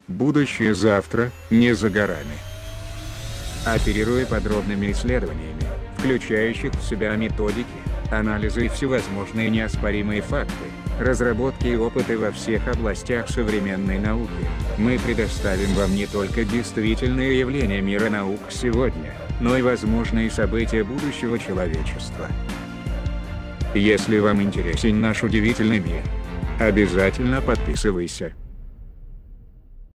Будущее завтра не за горами. Оперируя подробными исследованиями, включающих в себя методики, анализы и всевозможные неоспоримые факты, разработки и опыты во всех областях современной науки, мы предоставим вам не только действительные явления мира наук сегодня, но и возможные события будущего человечества. Если вам интересен наш удивительный мир, обязательно подписывайся.